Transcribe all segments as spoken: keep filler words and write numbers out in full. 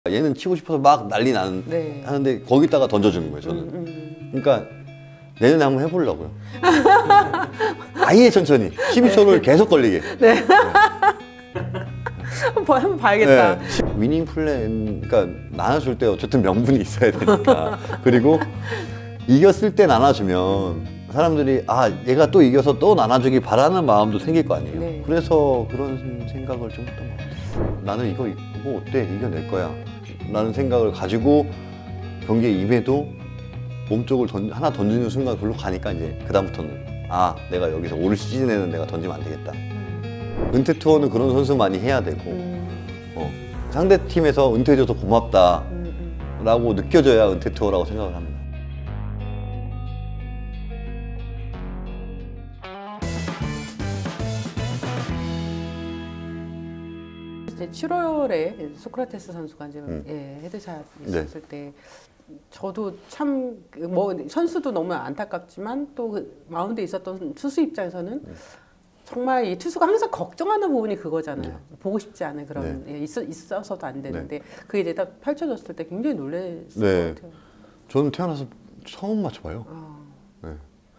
얘는 치고 싶어서 막 난리 나는 네. 하는데 거기다가 던져주는 거예요 저는. 음, 음. 그러니까 내년에 한번 해보려고요. 아예 천천히 십이 초를 계속 걸리게. 네. 네. 한번 봐야겠다. 네. 위닝 플랜, 그러니까 나눠줄 때 어쨌든 명분이 있어야 되니까. 그리고 이겼을 때 나눠주면 사람들이 아 얘가 또 이겨서 또 나눠주길 바라는 마음도 생길 거 아니에요. 네. 그래서 그런 생각을 좀 했던 것 같아요. 나는 이거 뭐 어때 이겨낼 거야 라는 생각을 가지고 경기에 임해도 몸쪽을 던, 하나 던지는 순간 그걸로 가니까 이제 그 다음부터는 아 내가 여기서 올 시즌에는 내가 던지면 안 되겠다. 음. 은퇴 투어는 그런 선수 많이 해야 되고 음. 어, 상대 팀에서 은퇴해줘서 고맙다 음, 음. 라고 느껴져야 은퇴 투어라고 생각을 합니다. 칠월에 소크라테스 선수가 이제 음. 예, 헤드샷 있었을 네. 때 저도 참 뭐 선수도 너무 안타깝지만 또 그 마운드에 있었던 투수 입장에서는 음. 정말 이 투수가 항상 걱정하는 부분이 그거잖아요. 네. 보고 싶지 않은 그런 네. 예, 있어, 있어서도 안 되는데 네. 그게 이제 딱 펼쳐졌을 때 굉장히 놀랐을 네. 것 같아요. 저는 태어나서 처음 맞춰봐요. 아. 네.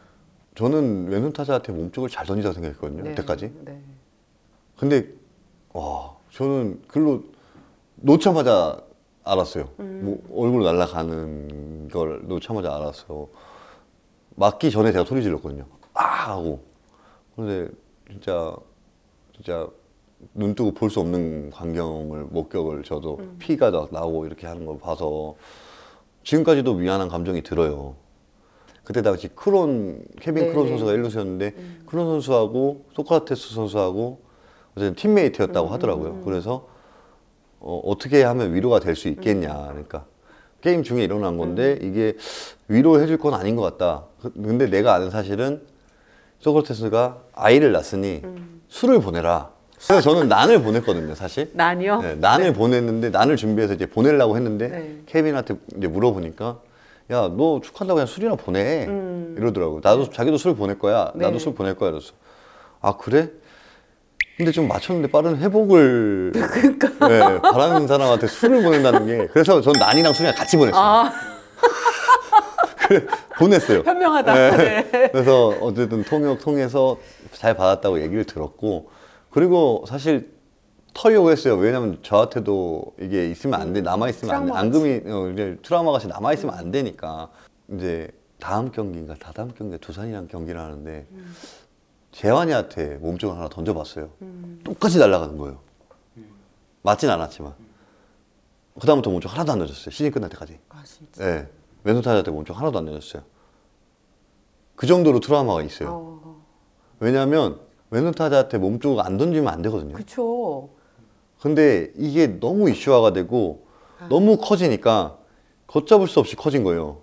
저는 왼손 타자한테 몸쪽을 잘 던지다고 생각했거든요. 네. 그때까지. 네. 근데 와 저는 글로 놓자마자 알았어요. 음. 뭐 얼굴로 날아가는 걸 놓자마자 알았어요. 맞기 전에 제가 소리 질렀거든요. 아 하고. 그런데 진짜 진짜 눈 뜨고 볼 수 없는 광경을 목격을 저도 음. 피가 나오고 이렇게 하는 걸 봐서 지금까지도 미안한 감정이 들어요. 그때 당시 크론 케빈 네네. 크론 선수가 일 루수였는데 음. 크론 선수하고 소크라테스 선수하고 어쨌든 팀메이트였다고 음. 하더라고요. 그래서 어, 어떻게 하면 위로가 될 수 있겠냐. 그러니까 게임 중에 일어난 건데 음. 이게 위로해줄 건 아닌 것 같다. 근데 내가 아는 사실은 소크라테스가 아이를 낳았으니 음. 술을 보내라. 그래서 저는 난을 보냈거든요, 사실. 난이요? 네, 난을 네. 보냈는데 난을 준비해서 이제 보내려고 했는데 네. 케빈한테 이제 물어보니까 야, 너 축하한다고 그냥 술이나 보내. 음. 이러더라고요. 나도 자기도 술 보낼 거야. 네. 나도 술 보낼 거야. 그래서 아 그래? 근데 좀 맞췄는데 빠른 회복을 그러니까. 네, 바라는 사람한테 술을 보낸다는 게 그래서 전 난이랑 술이랑 같이 보냈어요. 아. 그래, 보냈어요. 현명하다. 네. 네. 그래서 어쨌든 통역 통해서 잘 받았다고 얘기를 들었고 그리고 사실 털려고 했어요. 왜냐면 저한테도 이게 있으면 안 돼. 남아있으면 안 돼. 앙금이 어, 이제 트라우마 같이 남아있으면 안 되니까 이제 다음 경기인가 다다음 경기가 두산이랑 경기를 하는데 음. 재환이한테 몸쪽을 하나 던져봤어요. 음. 똑같이 날아가는 거예요. 음. 맞진 않았지만 그 다음부터 몸쪽 하나도 안 던졌어요. 시즌 끝날 때까지. 아 진짜? 네. 왼손 타자한테 몸쪽 하나도 안 던졌어요. 그 정도로 트라우마가 있어요. 어. 왜냐하면 왼손 타자한테 몸쪽을 안 던지면 안 되거든요. 그렇죠. 근데 이게 너무 이슈화가 되고 아. 너무 커지니까 걷잡을 수 없이 커진 거예요.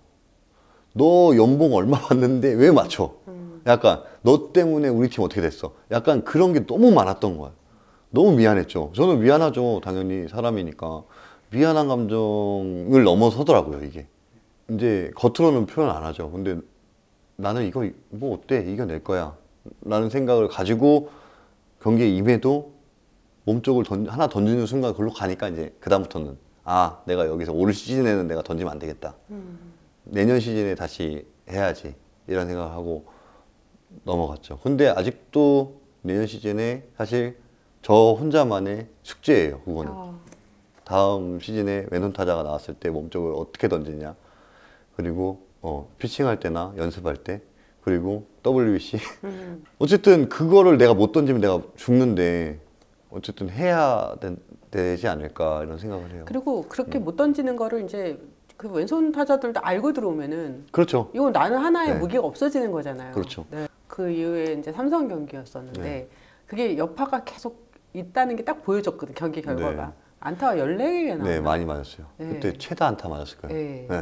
너 연봉 얼마 받는데 왜 맞춰? 음. 약간 너 때문에 우리 팀 어떻게 됐어? 약간 그런 게 너무 많았던 거야. 너무 미안했죠. 저는 미안하죠. 당연히 사람이니까. 미안한 감정을 넘어서더라고요 이게. 이제 겉으로는 표현 안 하죠. 근데 나는 이거 뭐 어때? 이겨낼 거야 라는 생각을 가지고 경기에 임해도 몸쪽을 던, 하나 던지는 순간 그걸로 가니까 이제 그 다음부터는 아 내가 여기서 올 시즌에는 내가 던지면 안 되겠다. 음. 내년 시즌에 다시 해야지 이런 생각을 하고 넘어갔죠. 근데 아직도 내년 시즌에 사실 저 혼자만의 숙제예요. 그거는. 어. 다음 시즌에 왼손 타자가 나왔을 때 몸쪽을 어떻게 던지냐 그리고 어, 피칭할 때나 연습할 때 그리고 더블유비씨 음. 어쨌든 그거를 내가 못 던지면 내가 죽는데 어쨌든 해야 되, 되지 않을까 이런 생각을 해요. 그리고 그렇게 음. 못 던지는 거를 이제 그 왼손 타자들도 알고 들어오면은 그렇죠. 이건 나는 하나의 네. 무기가 없어지는 거잖아요. 그렇죠. 네. 그 이후에 이제 삼성 경기였었는데 네. 그게 여파가 계속 있다는 게 딱 보여졌거든 경기 결과가. 네. 안타가 열네 개가 나왔어요. 네, 많이 맞았어요. 네. 그때 최다 안타 맞았을 거예요. 네. 네.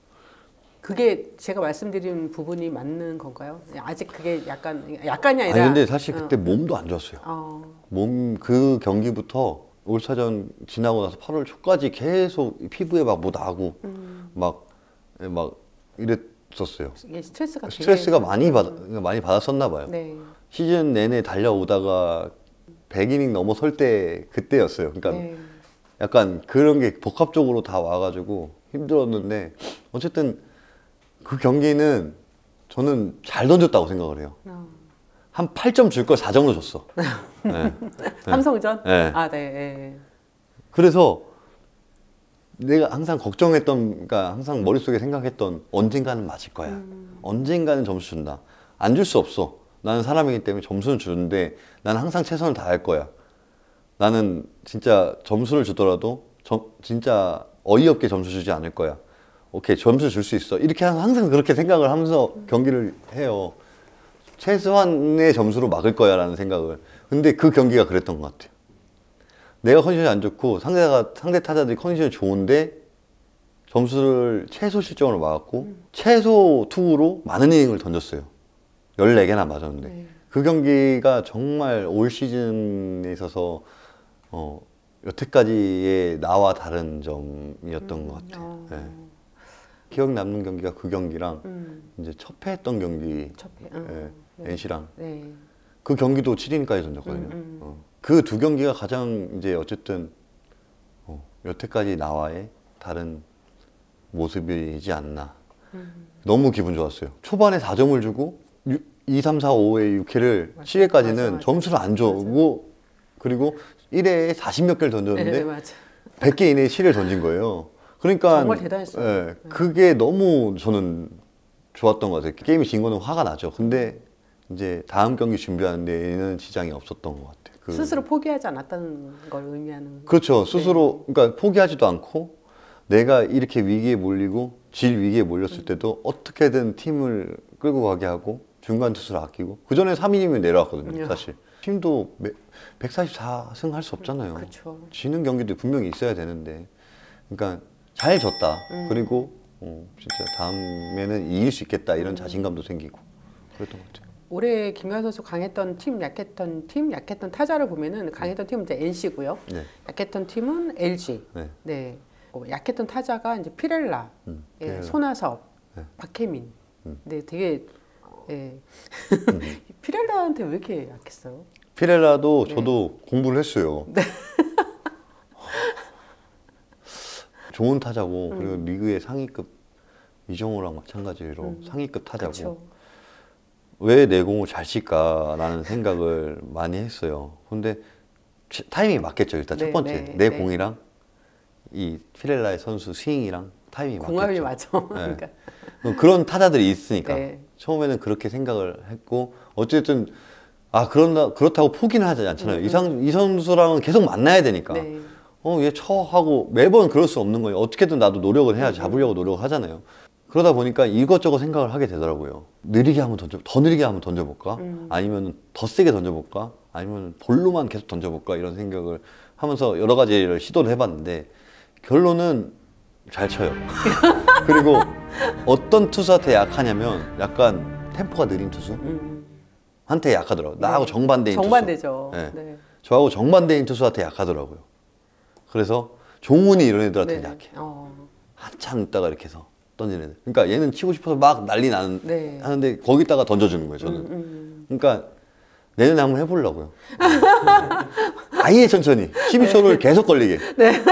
그게 제가 말씀드린 부분이 맞는 건가요? 아직 그게 약간 약간이 아니라. 아니 근데 사실 그때 어. 몸도 안 좋았어요. 어. 몸 그 경기부터 올스타전 지나고 나서 팔월 초까지 계속 피부에 막 뭐 나고 음. 막 막 이랬었어요. 이게 스트레스가 스트레스가 많이 받 많이 받았었나 봐요. 네. 시즌 내내 달려오다가 백 이닝 넘어설 때 그때였어요. 그러니까 네. 약간 그런 게 복합적으로 다 와가지고 힘들었는데 어쨌든 그 경기는 저는 잘 던졌다고 생각을 해요. 어. 한 팔 점 줄 걸 사 점으로 줬어. 네. 삼성전? 네. 아, 네. 네. 그래서 내가 항상 걱정했던, 그러니까 항상 머릿속에 생각했던 언젠가는 맞을 거야. 음. 언젠가는 점수 준다. 안 줄 수 없어. 나는 사람이기 때문에 점수는 주는데 나는 항상 최선을 다할 거야. 나는 진짜 점수를 주더라도 점, 진짜 어이없게 점수 주지 않을 거야. 오케이, 점수 줄 수 있어. 이렇게 항상 그렇게 생각을 하면서 경기를 해요. 최소한의 점수로 막을 거야 라는 생각을. 근데 그 경기가 그랬던 것 같아요. 내가 컨디션이 안 좋고 상대가, 상대 타자들이 컨디션이 좋은데 점수를 최소 실점으로 막았고 음. 최소 투구로 많은 이닝을 던졌어요. 열네 개나 맞았는데 네. 그 경기가 정말 올 시즌에 있어서 어, 여태까지의 나와 다른 점이었던 음. 것 같아요. 어. 네. 기억 남는 경기가 그 경기랑 음. 이제 첫 패했던 경기 첫 패. 음. 네. 네. 엔씨랑 네. 그 경기도 칠 이닝까지 던졌거든요. 음, 음. 어. 그 두 경기가 가장 이제 어쨌든 어, 여태까지 나와의 다른 모습이지 않나. 음. 너무 기분 좋았어요. 초반에 사 점을 주고 이, 삼, 사, 오에 육 회를 맞아, 칠 회까지는 맞아, 맞아. 점수를 안 주고 그리고 일 회에 사십 몇 개를 던졌는데 네, 백 개 이내에 칠 회를 던진 거예요. 그러니까 정말 대단했어요. 예, 네. 그게 너무 저는 좋았던 것 같아요. 게임이 진 거는 화가 나죠. 근데 이제 다음 경기 준비하는 데에는 지장이 없었던 것 같아요. 그 스스로 포기하지 않았다는 걸 의미하는. 그렇죠. 스스로 네. 그러니까 포기하지도 않고 내가 이렇게 위기에 몰리고 질 위기에 몰렸을 때도 어떻게든 팀을 끌고 가게 하고 중간 투수를 아끼고 그 전에 삼 인이면 내려왔거든요. 사실 팀도 백사십사 승 할 수 없잖아요. 그쵸. 지는 경기도 분명히 있어야 되는데 그러니까 잘 졌다. 음. 그리고 어, 진짜 다음에는 이길 수 있겠다 이런 자신감도 생기고 그랬던 것 같아요. 올해 김광현 선수 강했던 팀, 약했던 팀, 약했던 타자를 보면은 강했던 팀은 이제 엔씨고요. 네. 약했던 팀은 엘지. 네. 네. 어, 약했던 타자가 이제 피렐라, 음, 예, 피렐라. 손아섭, 네. 박혜민. 음. 네, 되게 예. 음. 피렐라한테 왜 이렇게 약했어요? 피렐라도 네. 저도 공부를 했어요. 네. 좋은 타자고 음. 그리고 리그의 상위급 이정우랑 마찬가지로 음. 상위급 타자고 그쵸. 왜 내 공을 잘 칠까라는 생각을 많이 했어요. 근데 타이밍이 맞겠죠. 일단 네, 첫 번째 네, 내 네. 공이랑 이 피렐라의 선수 스윙이랑 타이밍이 공합이 맞겠죠. 맞죠. 네. 그러니까. 그런 타자들이 있으니까 네. 처음에는 그렇게 생각을 했고 어쨌든 아 그런다 그렇다고 포기는 하지 않잖아요. 음, 이, 상, 이 선수랑은 계속 만나야 되니까 네. 어 얘 쳐 하고 매번 그럴 수 없는 거예요. 어떻게든 나도 노력을 해야 잡으려고 노력을 하잖아요. 그러다 보니까 이것저것 생각을 하게 되더라고요. 느리게 한번 던져, 더 느리게 한번 던져볼까? 음. 아니면 더 세게 던져볼까? 아니면 볼로만 계속 던져볼까? 이런 생각을 하면서 여러 가지를 시도를 해봤는데 결론은 잘 쳐요. 그리고 어떤 투수한테 약하냐면 약간 템포가 느린 투수? 음. 한테 약하더라고요. 나하고 네. 정반대인 정반대죠. 투수. 네. 네. 저하고 정반대인 투수한테 약하더라고요. 그래서 종훈이 이런 애들한테 네. 약해. 어. 한참 있다가 이렇게 해서 던지는 애들. 그러니까 얘는 치고 싶어서 막 난리 나는, 네. 하는데 거기다가 던져주는 거예요, 저는. 음, 음. 그러니까 내년에 한번 해보려고요. 아예 천천히. 십이 초를 계속 걸리게. 네. 네.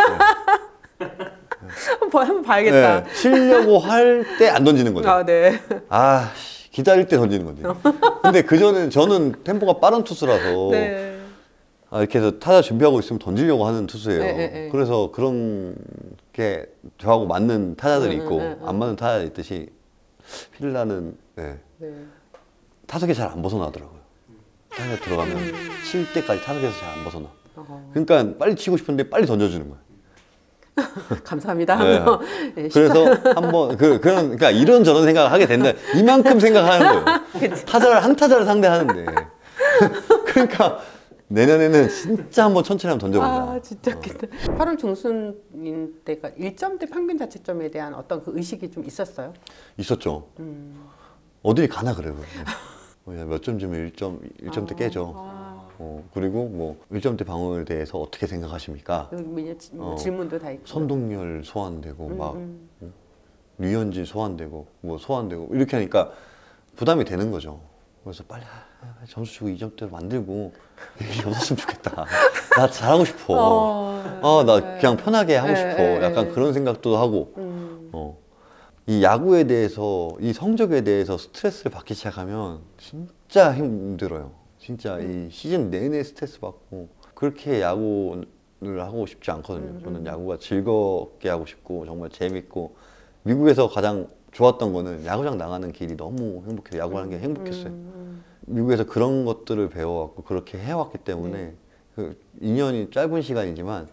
한번, 한번 봐야겠다. 네. 치려고 할 때 안 던지는 거죠. 아, 네. 아, 기다릴 때 던지는 건데. 근데 그전에 저는 템포가 빠른 투수라서 네. 아, 이렇게 해서 타자 준비하고 있으면 던지려고 하는 투수예요. 네, 네, 네. 그래서 그런 게 저하고 맞는 타자들이 있고 네, 네, 네. 안 맞는 타자들이 있듯이 필라는 네. 네. 타석에 잘 안 벗어나더라고요. 타석에 들어가면 음. 칠 때까지 타석에서 잘 안 벗어나. 어허. 그러니까 빨리 치고 싶은데 빨리 던져주는 거예요. 감사합니다. 네. 네, 그래서 한번 그 그런 그러니까 이런 저런 생각을 하게 된다. 이만큼 생각하는 거예요. 타자를 한 타자를 상대하는데 그러니까 내년에는 진짜 한번 천천히 한번 던져보자. 아 진짜 좋겠다. 어. 팔월 중순인 때가 일 점대 평균 자책점에 대한 어떤 그 의식이 좀 있었어요? 있었죠. 음. 어딜 가나 그래요. 몇 점 주면 일 점 일 점대 아. 깨져. 아. 어, 그리고 뭐 일 점대 방어에 대해서 어떻게 생각하십니까? 어, 질문도 다 있고. 선동열 소환되고 음, 막 음. 류현진 소환되고 뭐 소환되고 이렇게 하니까 부담이 되는 거죠. 그래서 빨리 아, 점수 주고 이 점대로 만들고 이게 없었으면 좋겠다. 나 잘하고 싶어. 어, 어, 나 네. 그냥 편하게 하고 네, 싶어. 네, 약간 네. 그런 생각도 하고. 음. 어. 이 야구에 대해서, 이 성적에 대해서 스트레스를 받기 시작하면 진짜 힘들어요. 진짜 이 시즌 내내 스트레스 받고 그렇게 야구를 하고 싶지 않거든요. 저는 야구가 즐겁게 하고 싶고 정말 재밌고 미국에서 가장 좋았던 거는 야구장 나가는 길이 너무 행복해요. 야구하는 게 행복했어요. 미국에서 그런 것들을 배워왔고 그렇게 해왔기 때문에 네. 그 이 년이 짧은 시간이지만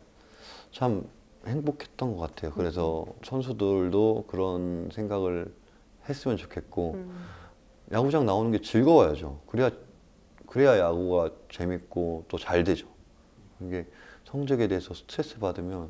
참 행복했던 것 같아요. 그래서 선수들도 그런 생각을 했으면 좋겠고 음. 야구장 나오는 게 즐거워야죠. 그래야 그래야 야구가 재밌고 또 잘 되죠. 이게 성적에 대해서 스트레스 받으면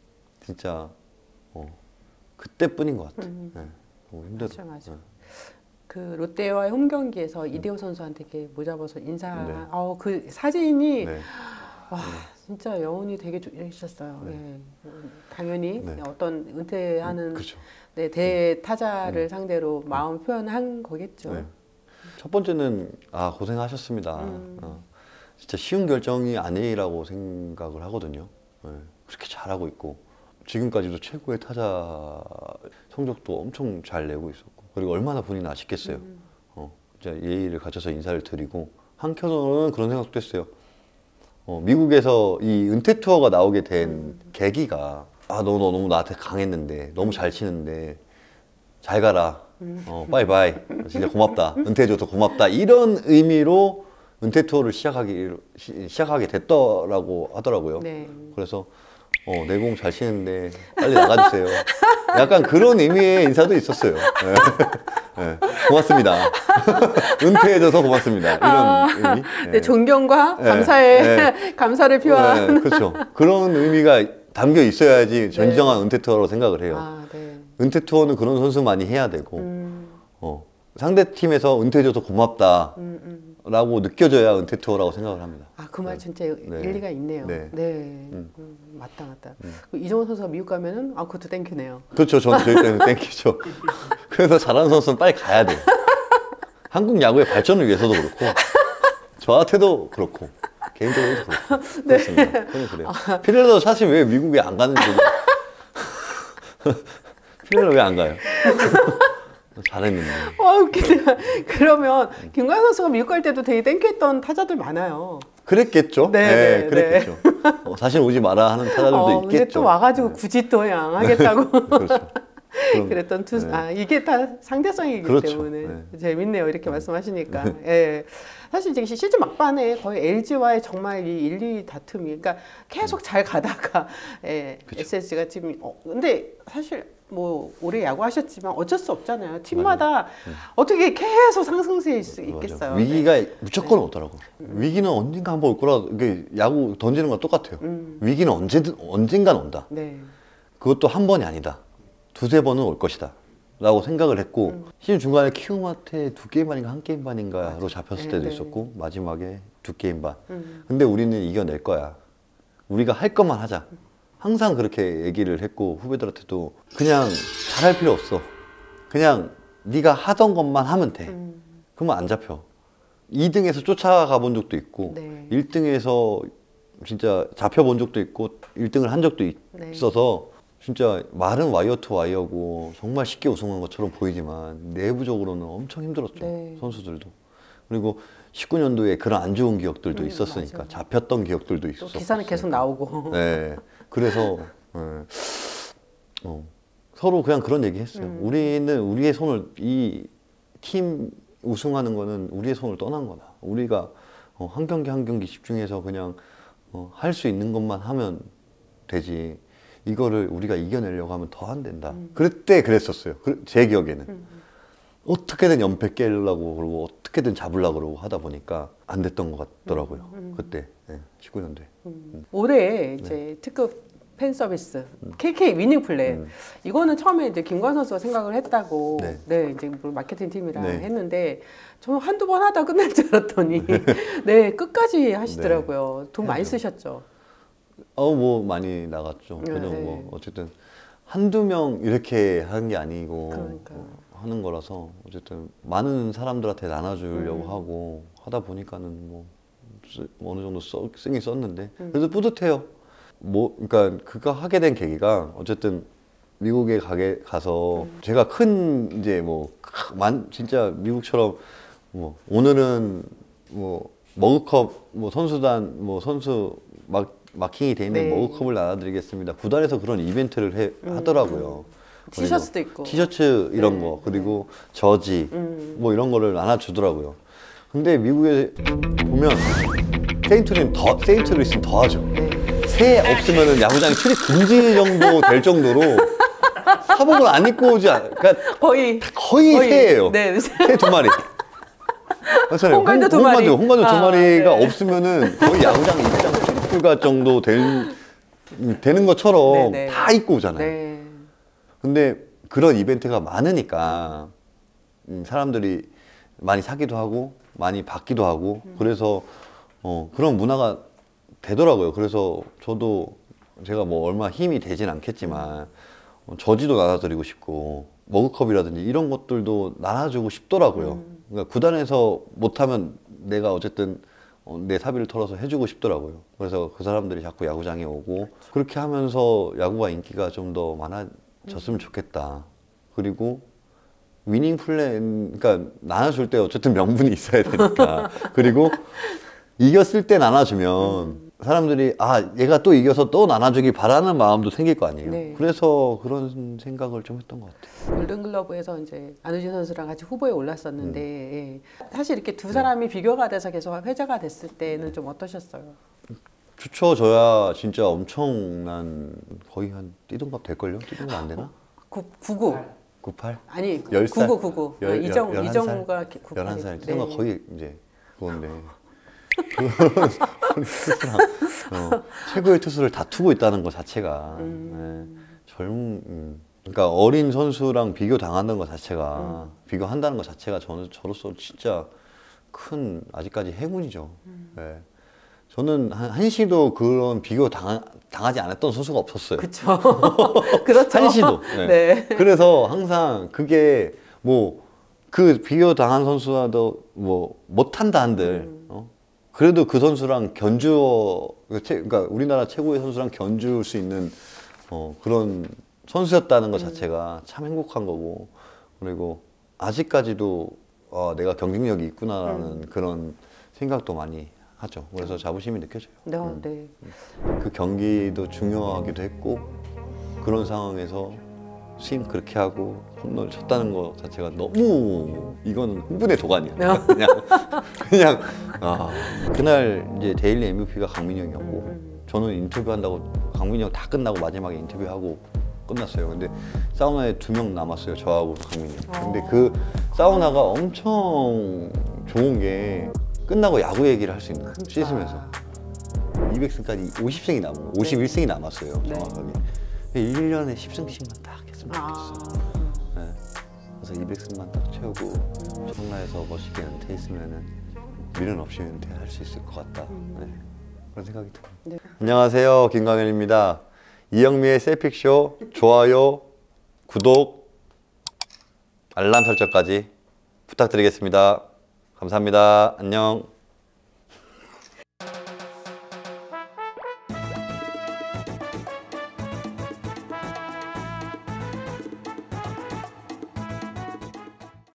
진짜 어, 그때뿐인 것 같아요. 음. 네, 너무 힘들어. 맞아, 맞아. 네. 그 롯데와의 홈 경기에서 이대호 선수한테 이렇게 모자 벗어 인사. 네. 어, 그 사진이 네. 와 진짜 여운이 되게 있었어요. 네. 예. 음, 당연히 네. 어떤 은퇴하는 그렇죠. 네, 대타자를 음. 상대로 마음 표현한 거겠죠. 네. 첫 번째는 아 고생하셨습니다. 음. 어, 진짜 쉬운 결정이 아니라고 생각을 하거든요. 네. 그렇게 잘하고 있고 지금까지도 최고의 타자 성적도 엄청 잘 내고 있었고 그리고 얼마나 본인은 아쉽겠어요. 음. 어, 진짜 예의를 갖춰서 인사를 드리고 한편으로는 그런 생각도 했어요. 어, 미국에서 이 은퇴 투어가 나오게 된 음. 계기가 아 너 너 너무 나한테 강했는데 너무 잘 치는데 잘 가라. 어, 빠이빠이. 진짜 고맙다. 은퇴해줘서 고맙다. 이런 의미로 은퇴 투어를 시작하기, 시, 시작하게 됐더라고 하더라고요. 네. 그래서, 어, 내공 잘 치는데 빨리 나가주세요. 약간 그런 의미의 인사도 있었어요. 네. 네. 고맙습니다. 은퇴해줘서 고맙습니다. 이런 아, 의미. 네, 네. 존경과 네, 감사의 네. 감사를 표한. 네, 그렇죠. 그런 의미가 담겨 있어야지 진정한 은퇴 투어라고 생각을 해요. 아, 네. 은퇴 투어는 그런 선수 많이 해야 되고, 음, 어, 상대 팀에서 은퇴해줘서 고맙다 음, 음. 라고 느껴져야 은퇴 투어라고 생각을 합니다. 아, 그 말 네. 진짜 네. 일리가 있네요. 네. 네. 음. 음, 맞다, 맞다. 음. 그 이정호 선수가 미국 가면은, 아, 그것도 땡큐네요. 그렇죠. 저는 저희 때는 땡기죠. 그래서 잘하는 선수는 빨리 가야 돼요. 한국 야구의 발전을 위해서도 그렇고, 저한테도 그렇고, 개인적으로도 그렇고. 네. 그렇습니다. 저는 그래요. 피렐러도 사실 왜 미국에 안 가는지. 피렐러 왜 안 가요? 잘했는데. 와, 웃기다. 그러면 김광현 선수가 미국 갈 때도 되게 땡큐했던 타자들 많아요. 그랬겠죠. 네, 네, 네, 그랬겠죠. 어, 사실 오지 마라 하는 타자들도 어, 있겠죠. 근데 또 와가지고 굳이 또 양 하겠다고 그렇죠. 그럼, 그랬던 투수. 네. 아, 이게 다 상대성이기 그렇죠. 때문에 네. 재밌네요. 이렇게 말씀하시니까. 예. 사실 이제 시즌 막판에 거의 엘지와의 정말 이 일, 이 다툼이, 그러니까 계속 잘 가다가, 예, 그쵸. 에스에스지가 지금, 어, 근데 사실 뭐 오래 야구하셨지만 어쩔 수 없잖아요. 팀마다 어떻게 계속 상승세일 수 있겠어요. 맞아. 위기가 네. 무조건 오더라고. 위기는 언젠가 한번 올 거라. 이게 야구 던지는 건 똑같아요. 음. 위기는 언제든 언젠간 온다. 네. 그것도 한 번이 아니다. 두세 번은 올 것이다. 라고 생각을 했고 음. 시즌 중간에 키움한테 두 게임 반인가 한 게임 반인가로 잡혔을 네, 때도 네. 있었고 마지막에 두 게임 반. 음. 근데 우리는 이겨낼 거야. 우리가 할 것만 하자. 항상 그렇게 얘기를 했고 후배들한테도 그냥 잘할 필요 없어. 그냥 네가 하던 것만 하면 돼. 음. 그러면 안 잡혀. 이 등에서 쫓아가 본 적도 있고 네. 일 등에서 진짜 잡혀본 적도 있고 일 등을 한 적도 있, 네. 있어서 진짜 말은 와이어 투 와이어고 정말 쉽게 우승한 것처럼 보이지만 내부적으로는 엄청 힘들었죠. 네. 선수들도. 그리고 십구 년도에 그런 안 좋은 기억들도 음, 있었으니까 맞아요. 잡혔던 기억들도 또 있었고 기사는 계속 나오고. 네. 그래서 네. 어, 서로 그냥 그런 얘기 했어요. 음. 우리는 우리의 손을 이 팀 우승하는 거는 우리의 손을 떠난 거다. 우리가 어, 한 경기 한 경기 집중해서 그냥 어, 할 수 있는 것만 하면 되지. 이거를 우리가 이겨내려고 하면 더 안 된다. 음. 그때 그랬었어요. 그, 제 기억에는. 음. 어떻게든 연패 깨려고 그러고 어떻게든 잡으려고 그러고 하다 보니까 안 됐던 것 같더라고요. 음. 그때 네, 십구 년도에. 음. 올해 이제 특급 팬 서비스 케이케이 위닝 플랜 음. 이거는 처음에 이제 김관 선수가 생각을 했다고 네, 네. 이제 물론 마케팅 팀이랑 네. 했는데 저는 한두 번 하다 끝날 줄 알았더니 네 끝까지 하시더라고요. 돈 많이 해야죠. 쓰셨죠. 어, 뭐 많이 나갔죠. 네, 그냥 네. 뭐 어쨌든 한두 명 이렇게 하는 게 아니고 그러니까요. 어, 하는 거라서 어쨌든 많은 사람들한테 나눠주려고 음. 하고 하다 보니까는 뭐 쓰- 어느 정도 써, 쓰긴 썼는데 음. 그래도 뿌듯해요. 뭐 그러니까 그거 하게 된 계기가 어쨌든 미국에 가게 가서 음. 제가 큰 이제 뭐만 진짜 미국처럼 뭐 오늘은 뭐 머그컵 뭐 선수단 뭐 선수 막 마킹이 돼 있는 네. 머그컵을 나눠드리겠습니다. 구단에서 그런 이벤트를 해, 음, 하더라고요. 티셔츠도 있고. 티셔츠 이런 네, 거 그리고 저지 음. 뭐 이런 거를 나눠주더라고요. 근데 미국에 보면 세인트는 더 세인트를 있으면 더 하죠. 네. 새 없으면은 야구장에 출입 금지 정도 될 정도로 사복을 안 입고 오지 않, 그러니까 거의 거의, 거의, 새예요. 네. 새 두 마리. 맞잖아요. 홍갈도 두 마리. 홍갈도, 홍갈도 두 아, 마리가 네. 없으면은 거의 야구장 입장 출입구가 정도 될, 되는 것처럼 네, 네. 다 입고 오잖아요. 네. 근데 그런 이벤트가 많으니까 음, 사람들이 많이 사기도 하고 많이 받기도 하고 그래서 어, 그런 문화가 되더라고요. 그래서 저도 제가 뭐 얼마 힘이 되진 않겠지만 어, 저지도 나눠드리고 싶고 머그컵이라든지 이런 것들도 나눠주고 싶더라고요. 그러니까 구단에서 못하면 내가 어쨌든 어, 내 사비를 털어서 해주고 싶더라고요. 그래서 그 사람들이 자꾸 야구장에 오고 그렇게 하면서 야구가 인기가 좀 더 많아졌으면 좋겠다. 그리고 위닝 플랜, 그러니까 나눠줄 때 어쨌든 명분이 있어야 되니까. 그리고 이겼을 때 나눠주면 사람들이 아 얘가 또 이겨서 또 나눠주길 바라는 마음도 생길 거 아니에요. 네. 그래서 그런 생각을 좀 했던 것 같아요. 골든글러브에서 이제 안우진 선수랑 같이 후보에 올랐었는데 음. 예. 사실 이렇게 두 사람이 비교가 돼서 계속 회자가 됐을 때는 좀 어떠셨어요? 추쳐져야 진짜 엄청난 거의 한 뛰동갑 될걸요? 뛰동갑 안 되나? 구, 구구 구십팔? 아니 열 살? 구구 구구 열- 열- 이정 열한 살? 이정우가 구십팔. 열한 살 네. 뛰동갑 거의 이제 그건데 그 투수랑 어, 최고의 투수를 다투고 있다는 것 자체가 음. 예, 젊은 음, 그러니까 어린 선수랑 비교 당한다는 것 자체가 음. 비교한다는 것 자체가 저는 저로서 진짜 큰 아직까지 행운이죠. 음. 예. 저는 한, 한시도 그런 비교 당, 당하지 않았던 선수가 없었어요. 그렇죠. 그렇죠. 한시도. 네. 네. 그래서 항상 그게 뭐 그 비교 당한 선수라도 뭐 못한다 한들 음. 어? 그래도 그 선수랑 견주어 그러니까 우리나라 최고의 선수랑 견줄 수 있는 어, 그런 선수였다는 것 자체가 참 행복한 거고 그리고 아직까지도 어, 내가 경쟁력이 있구나라는 음. 그런 생각도 많이 하죠. 그래서 자부심이 느껴져요. 네, 음. 네. 그 경기도 중요하기도 했고 그런 상황에서 스윙 그렇게 하고 홈런을 쳤다는 것 자체가 너무 이거는 흥분의 도가니야. 그냥 그냥 아 그날 이제 데일리 엠브이피가 강민이 형이었고 음. 저는 인터뷰한다고 강민이 형 다 끝나고 마지막에 인터뷰하고 끝났어요. 근데 사우나에 두 명 남았어요. 저하고 강민이 형. 근데 어. 그 사우나가 엄청 좋은 게 끝나고 야구 얘기를 할 수 있는 거예요. 씻으면서. 이백 승까지 오십 승이 남은 거, 오십일 승이 남았어요. 네. 정확하게. 일 년에 십 승씩만 딱 했으면 아. 좋겠어. 네. 그래서 이백 승만 딱 채우고 청라에서 멋있게 은퇴했으면은 미련 없이 은퇴할 수 있을 것 같다. 네. 그런 생각이 들어요. 네. 안녕하세요. 김광현입니다. 이영미의 셀픽쇼 좋아요, 구독, 알람 설정까지 부탁드리겠습니다. 감사합니다. 안녕.